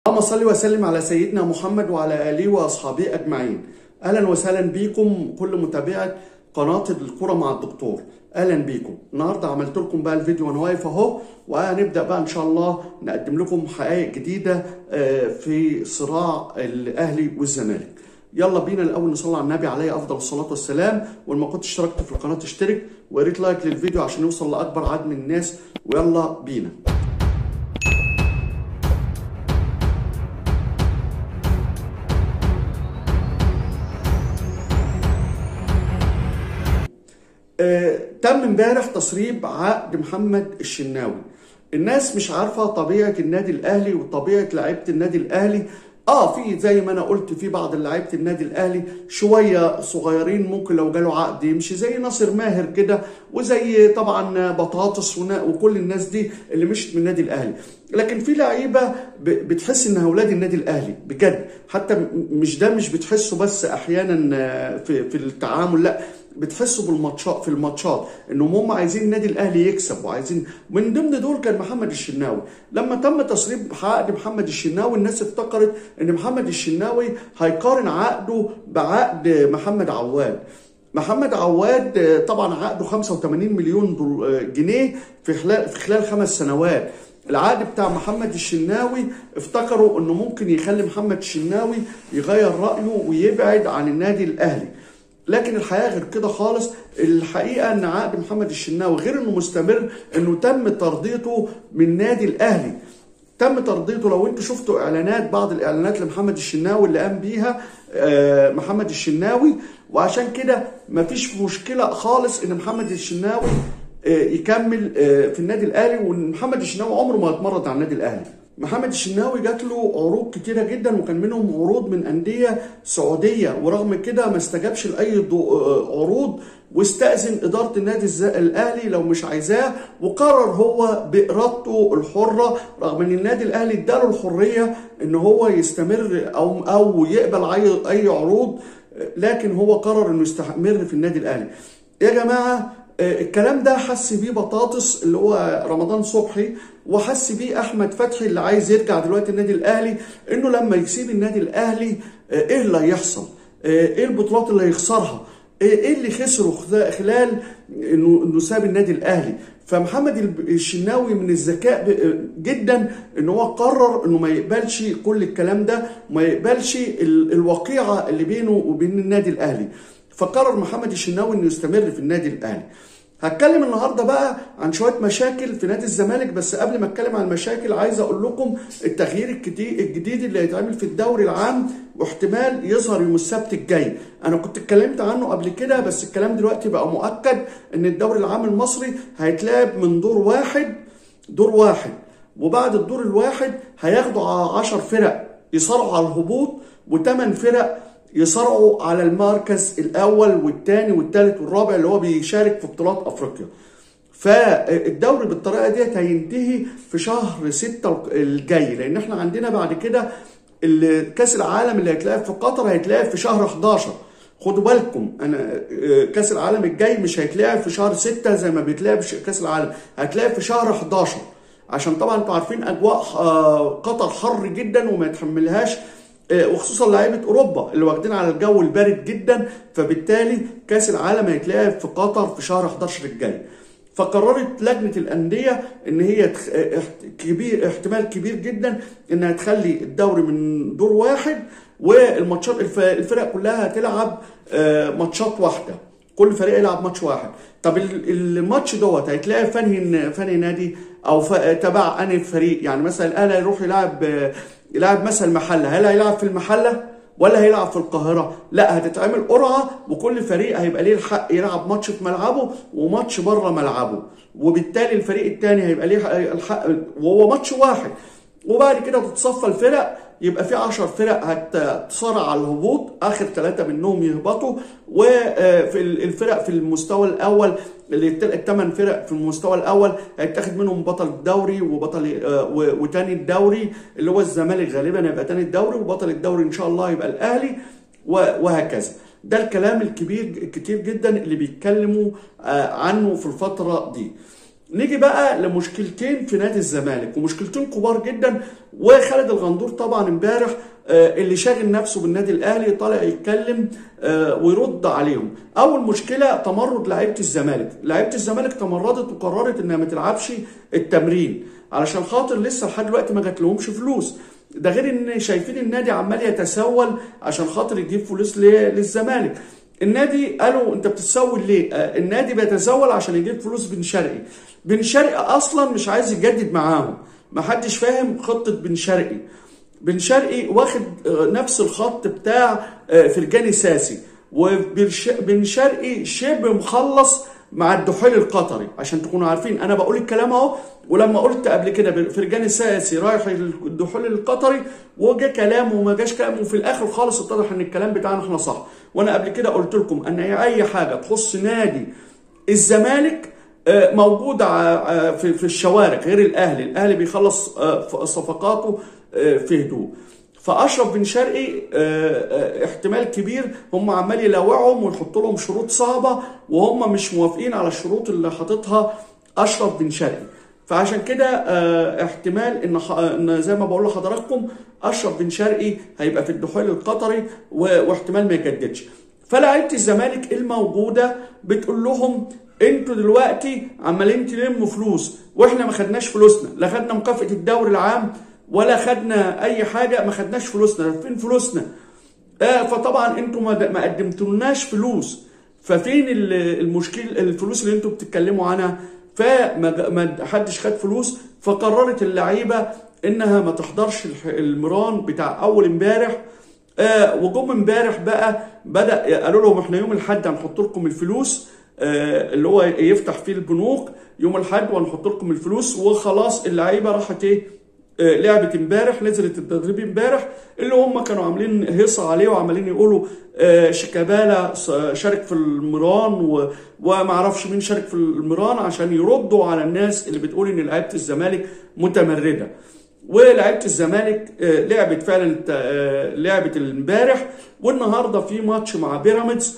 اللهم صل وسلم على سيدنا محمد وعلى آله وأصحابه أجمعين. أهلا وسهلا بيكم كل متابعة قناة الكرة مع الدكتور. أهلا بيكم. النهارده عملت لكم بقى الفيديو وأنا واقف أهو، وهنبدأ بقى إن شاء الله نقدم لكم حقائق جديدة في صراع الأهلي والزمالك. يلا بينا الأول نصلي على النبي عليه أفضل الصلاة والسلام، وما كنتش اشتركت في القناة اشترك ويا ريت لايك للفيديو عشان يوصل لأكبر عدد من الناس، ويلا بينا. تم امبارح تسريب عقد محمد الشناوي. الناس مش عارفه طبيعه النادي الاهلي وطبيعه لعيبه النادي الاهلي. في زي ما انا قلت في بعض لعيبه النادي الاهلي شويه صغيرين ممكن لو جاله عقد يمشي، زي ناصر ماهر كده، وزي طبعا بطاطس وكل الناس دي اللي مشت من النادي الاهلي. لكن في لعيبه بتحس انها اولاد النادي الاهلي بجد، حتى مش بتحسوا بس احيانا في التعامل، لا بتحسوا في الماتشات انهم هم عايزين النادي الاهلي يكسب، وعايزين من ضمن دول كان محمد الشناوي. لما تم تسريب عقد محمد الشناوي الناس افتكرت ان محمد الشناوي هيقارن عقده بعقد محمد عواد. محمد عواد طبعا عقده 85 مليون جنيه في خلال 5 سنوات. العقد بتاع محمد الشناوي افتكروا انه ممكن يخلي محمد الشناوي يغير رايه ويبعد عن النادي الاهلي، لكن الحقيقه غير كده خالص. الحقيقه ان عقد محمد الشناوي غير انه مستمر، انه تم ترضيته من النادي الاهلي. تم ترضيته. لو انتوا شفتوا اعلانات، بعض الاعلانات لمحمد الشناوي اللي قام بيها محمد الشناوي، وعشان كده مفيش مشكله خالص ان محمد الشناوي يكمل في النادي الاهلي، وان محمد الشناوي عمره ما هيتمرد على النادي الاهلي. محمد الشناوي جات له عروض كتيره جدا، وكان منهم عروض من انديه سعوديه، ورغم كده ما استجابش لاي عروض، واستأذن اداره النادي الاهلي لو مش عايزاه، وقرر هو بارادته الحره، رغم ان النادي الاهلي اداله الحريه ان هو يستمر او يقبل اي عروض، لكن هو قرر انه يستمر في النادي الاهلي. يا جماعه الكلام ده حس بيه بطاطس اللي هو رمضان صبحي، وحس بيه احمد فتحي اللي عايز يرجع دلوقتي النادي الاهلي، انه لما يسيب النادي الاهلي ايه اللي هيحصل؟ ايه البطولات اللي هيخسرها؟ ايه اللي خسره خلال انه ساب النادي الاهلي؟ فمحمد الشناوي من الذكاء جدا ان هو قرر انه ما يقبلش كل الكلام ده، وما يقبلش الوقيعه اللي بينه وبين النادي الاهلي. فقرر محمد الشناوي انه يستمر في النادي الاهلي. هتكلم النهارده بقى عن شويه مشاكل في نادي الزمالك، بس قبل ما اتكلم عن المشاكل عايز اقول لكم التغيير الجديد اللي هيتعمل في الدوري العام، واحتمال يظهر يوم السبت الجاي. انا كنت اتكلمت عنه قبل كده، بس الكلام دلوقتي بقى مؤكد ان الدوري العام المصري هيتلعب من دور واحد، وبعد الدور الواحد هياخدوا 10 فرق يصارعوا على الهبوط، و8 فرق يصارعوا على المركز الاول والثاني والثالث والرابع اللي هو بيشارك في بطولات افريقيا. فالدوري بالطريقه ديت هينتهي في شهر 6 الجاي، لان احنا عندنا بعد كده كاس العالم اللي هيتلعب في قطر هيتلعب في شهر 11. خدوا بالكم، انا كاس العالم الجاي مش هيتلعب في شهر 6 زي ما بيتلعب كاس العالم، هيتلعب في شهر 11، عشان طبعا انتوا عارفين اجواء قطر حر جدا وما يتحملهاش، وخصوصا لعيبه اوروبا اللي واخدين على الجو البارد جدا. فبالتالي كاس العالم هيتلعب في قطر في شهر 11 الجاي. فقررت لجنه الانديه ان هي احتمال كبير جدا انها تخلي الدوري من دور واحد، والماتشات الفرق كلها هتلعب ماتشات واحده، كل فريق يلعب ماتش واحد. طب الماتش دوت هيتلعب فني نادي او تبع انهي فريق؟ يعني مثلا الاهلي هيروح يلعب مثلا المحله، هل هيلعب في المحله ولا هيلعب في القاهره؟ لا، هتتعمل قرعه، وكل فريق هيبقى ليه الحق يلعب ماتش في ملعبه وماتش بره ملعبه، وبالتالي الفريق الثاني هيبقى ليه الحق وهو ماتش واحد. وبعد كده تتصفى الفرق، يبقى في 10 فرق هتصارع على الهبوط، اخر 3 منهم يهبطوا، وفي الفرق في المستوى الاول ال8 فرق في المستوى الاول هيتاخد منهم بطل الدوري وبطل وتاني الدوري اللي هو الزمالك، غالبا هيبقى تاني الدوري، وبطل الدوري ان شاء الله يبقى الاهلي، وهكذا. ده الكلام الكتير جدا اللي بيتكلموا عنه في الفتره دي. نيجي بقى لمشكلتين في نادي الزمالك، ومشكلتين كبار جدا. وخالد الغندور طبعا امبارح اللي شاغل نفسه بالنادي الاهلي طالع يتكلم ويرد عليهم. اول مشكله تمرد لعيبه الزمالك. لعيبه الزمالك تمردت وقررت انها ما تلعبش التمرين علشان خاطر لسه لحد دلوقتي ما جاتلهمش فلوس. ده غير ان شايفين النادي عمال يتسول عشان خاطر يجيب فلوس للزمالك. النادي قالوا انت بتتسول ليه؟ النادي بيتسول عشان يجيب فلوس بن شرقي. بن شرقي اصلا مش عايز يجدد معاهم، ما حدش فاهم خطه بن شرقي. بن شرقي واخد نفس الخط بتاع فرجاني ساسي، وبن شرقي شبه مخلص مع الدحيل القطري. عشان تكونوا عارفين انا بقول الكلام اهو، ولما قلت قبل كده فرجاني ساسي رايح الدحيل القطري وجا كلامه وما جاش كلامه، وفي الاخر خالص اتضح ان الكلام بتاعنا احنا صح. وانا قبل كده قلت لكم ان اي حاجه تخص نادي الزمالك موجوده في الشوارع غير الاهلي. الاهلي بيخلص صفقاته في هدوء. فاشرف بن شرقي احتمال كبير هم عمال يلاوعهم ويحطوا لهم شروط صعبه، وهم مش موافقين على الشروط اللي حاططها اشرف بن شرقي. فعشان كده احتمال ان زي ما بقول لحضراتكم اشرف بن شرقي هيبقى في الدحيل القطري، واحتمال ما يجددش. فلاعيبه الزمالك الموجوده بتقول لهم انتوا دلوقتي عمالين تلموا فلوس واحنا ما خدناش فلوسنا، لا خدنا مكافاه الدوري العام ولا خدنا اي حاجه، ما خدناش فلوسنا. فين فلوسنا؟ فطبعا انتوا ما قدمتولناش فلوس، ففين المشكله؟ الفلوس اللي انتوا بتتكلموا عنها. فما حدش خد فلوس، فقررت اللعيبه انها ما تحضرش المران بتاع اول امبارح. وجم امبارح بقى قالوا لهم احنا يوم الاحد هنحط لكم الفلوس اللي هو يفتح فيه البنوك يوم الاحد، وهنحط لكم الفلوس. وخلاص اللعيبه راحت لعبت امبارح، نزلت التدريب امبارح، اللي هم كانوا عاملين هيصه عليه وعمالين يقولوا شيكابالا شارك في المران وما اعرفش مين شارك في المران، عشان يردوا على الناس اللي بتقول ان لعيبه الزمالك متمرده. ولعيبه الزمالك لعبت فعلا لعبت امبارح، والنهارده في ماتش مع بيراميدز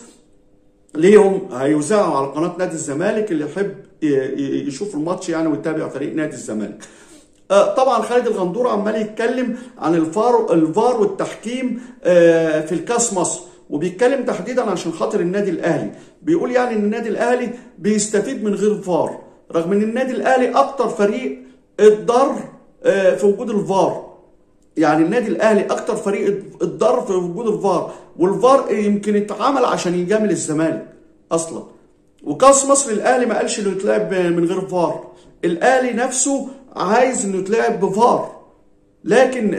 ليهم هيذاعوا على قناه نادي الزمالك، اللي يحب يشوف الماتش يعني ويتابع فريق نادي الزمالك. طبعا خالد الغندور عمال يتكلم عن الفار والتحكيم في الكاس مصر، وبيتكلم تحديدا عشان خاطر النادي الاهلي. بيقول يعني ان النادي الاهلي بيستفيد من غير فار، رغم ان النادي الاهلي اكتر فريق اتضر في وجود الفار. يعني النادي الاهلي اكتر فريق اتضر في وجود الفار، والفار يمكن اتعمل عشان يجامل الزمالك اصلا. وكاس مصر الاهلي ما قالش انه يتلعب من غير فار، الاهلي نفسه عايز انه يتلعب بفار. لكن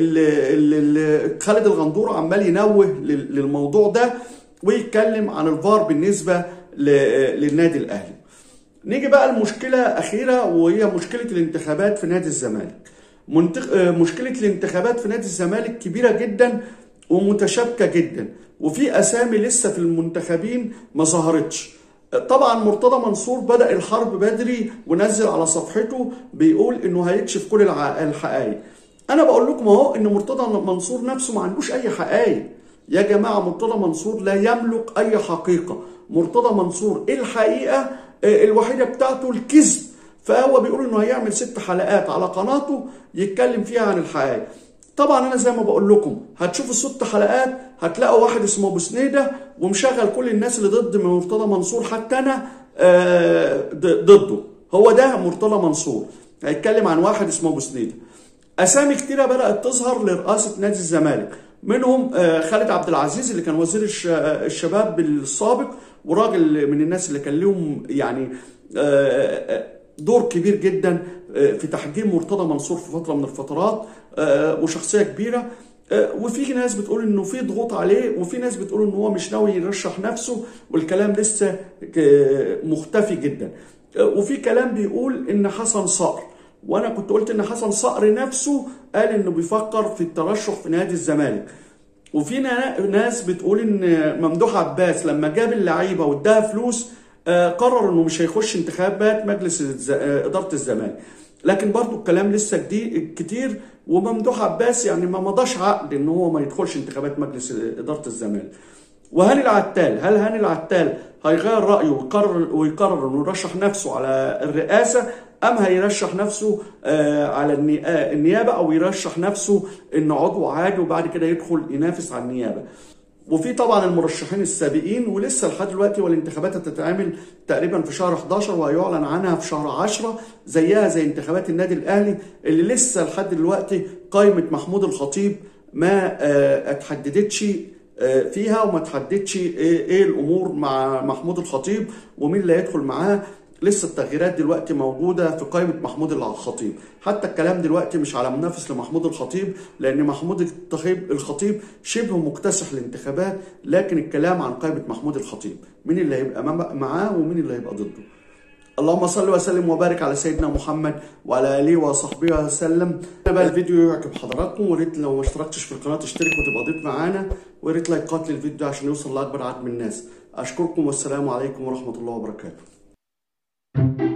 خالد الغندور عمال ينوه للموضوع ده ويتكلم عن الفار بالنسبه للنادي الاهلي. نيجي بقى المشكله اخيره، وهي مشكله الانتخابات في نادي الزمالك. مشكله الانتخابات في نادي الزمالك كبيره جدا ومتشابكه جدا، وفي اسامي لسه في المنتخبين ما ظهرتش. طبعا مرتضى منصور بدأ الحرب بدري ونزل على صفحته بيقول انه هيكشف كل الحقائق. انا بقول لكم اهو ان مرتضى منصور نفسه ما عندوش اي حقائق يا جماعه. مرتضى منصور لا يملك اي حقيقه. مرتضى منصور الحقيقه الوحيده بتاعته الكذب. فهو بيقول انه هيعمل 6 حلقات على قناته يتكلم فيها عن الحقائق. طبعا انا زي ما بقول لكم هتشوفوا ال6 حلقات هتلاقوا واحد اسمه ابو سنيده ومشغل كل الناس اللي ضد مرتضى منصور، حتى انا ضده. هو ده مرتضى منصور، هيتكلم عن واحد اسمه ابو سنيده. اسامي كتيره بدات تظهر لرئاسه نادي الزمالك، منهم خالد عبد العزيز اللي كان وزير الشباب السابق، وراجل من الناس اللي كان لهم يعني دور كبير جدا في تحجيم مرتضى منصور في فتره من الفترات، وشخصيه كبيره. وفي ناس بتقول انه في ضغوط عليه، وفي ناس بتقول انه هو مش ناوي يرشح نفسه، والكلام لسه مختفي جدا. وفي كلام بيقول ان حسن صقر، وانا كنت قلت ان حسن صقر نفسه قال انه بيفكر في الترشح في نادي الزمالك. وفي ناس بتقول ان ممدوح عباس لما جاب اللعيبه واداها فلوس قرر انه مش هيخش انتخابات مجلس اداره الزمالك. لكن برضو الكلام لسه كتير، وممدوح عباس يعني ما مضاش عقد ان هو ما يدخلش انتخابات مجلس اداره الزمالك. وهاني العتال، هل هاني العتال هيغير رايه ويقرر انه يرشح نفسه على الرئاسه، ام هيرشح نفسه على النيابه، او يرشح نفسه انه عضو عادي وبعد كده يدخل ينافس على النيابه. وفي طبعا المرشحين السابقين ولسه لحد دلوقتي، والانتخابات هتتعمل تقريبا في شهر 11 وهيعلن عنها في شهر 10، زيها زي انتخابات النادي الاهلي اللي لسه لحد دلوقتي قائمه محمود الخطيب ما اتحددتش فيها، وما تحددش ايه الامور مع محمود الخطيب ومين اللي هيدخل معاه. لسه التغييرات دلوقتي موجوده في قائمه محمود الخطيب، حتى الكلام دلوقتي مش على منافس لمحمود الخطيب، لان محمود الخطيب شبه مكتسح الانتخابات، لكن الكلام عن قائمه محمود الخطيب، مين اللي هيبقى معاه ومين اللي هيبقى ضده. اللهم صل وسلم وبارك على سيدنا محمد وعلى اله وصحبه وسلم. بقى الفيديو يعجب حضراتكم، وريت لو ما اشتركتش في القناه تشترك وتبقى ضيف معانا، وريت لايكات للفيديو عشان يوصل لاكبر عدد من الناس. اشكركم والسلام عليكم ورحمه الله وبركاته.